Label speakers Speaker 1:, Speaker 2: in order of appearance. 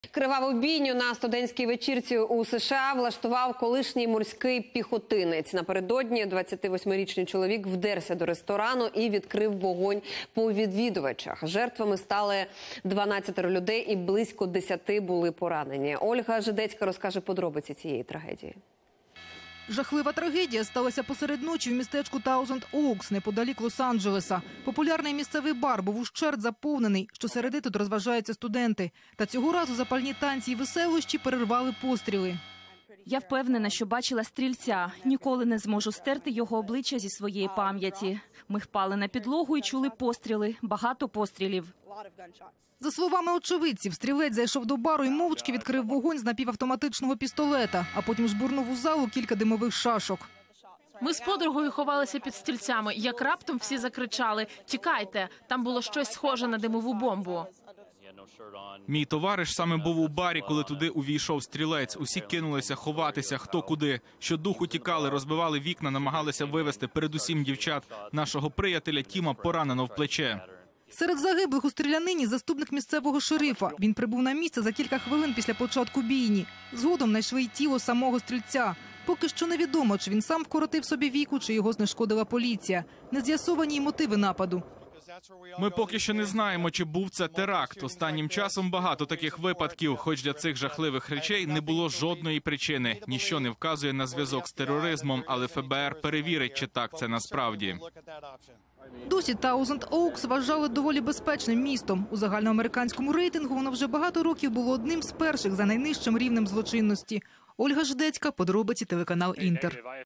Speaker 1: Криваву бійню на студентській вечірці у США влаштував колишній морський піхотинець. Напередодні 28-річний чоловік вдерся до ресторану і відкрив вогонь по відвідувачах. Жертвами стали 12 людей і близько 10 були поранені. Ольга Жидецька розкаже подробиці цієї трагедії.
Speaker 2: Жахлива трагедія сталася посеред ночі в містечку Таузенд-Оукс, неподалік Лос-Анджелеса. Популярний місцевий бар був ущерть заповнений, щосереди тут розважаються студенти. Та цього разу запальні танці і веселощі перервали постріли.
Speaker 3: Я впевнена, що бачила стрільця. Ніколи не зможу стерти його обличчя зі своєї пам'яті. Ми впали на підлогу і чули постріли. Багато пострілів.
Speaker 2: За словами очевидців, стрілець зайшов до бару і мовчки відкрив вогонь з напівавтоматичного пістолета, а потім жбурнув у залу кілька димових шашок.
Speaker 4: Ми з подругою ховалися під стільцями, як раптом всі закричали «Тікайте!» Там було щось схоже на димову бомбу.
Speaker 5: Мій товариш саме був у барі, коли туди увійшов стрілець. Усі кинулися ховатися, хто куди. Щодуху тікали, розбивали вікна, намагалися вивезти передусім дівчат. Нашого приятеля Тіма поранено в плече.
Speaker 2: Серед загиблих у стрілянині заступник місцевого шерифа. Він прибув на місце за кілька хвилин після початку бійні. Згодом знайшли й тіло самого стрільця. Поки що невідомо, чи він сам вкоротив собі віку, чи його знешкодила поліція. Не з'ясовані й мотиви нападу.
Speaker 5: Ми поки що не знаємо, чи був це теракт. Останнім часом багато таких випадків, хоч для цих жахливих речей не було жодної причини. Ніщо не вказує на зв'язок з тероризмом, але ФБР перевірить, чи так це насправді.
Speaker 2: Досі Таузенд-Оукс вважали доволі безпечним містом. У загальноамериканському рейтингу воно вже багато років було одним з перших за найнижчим рівнем злочинності. Ольга Жидецька, подробиці, телеканал «Інтер».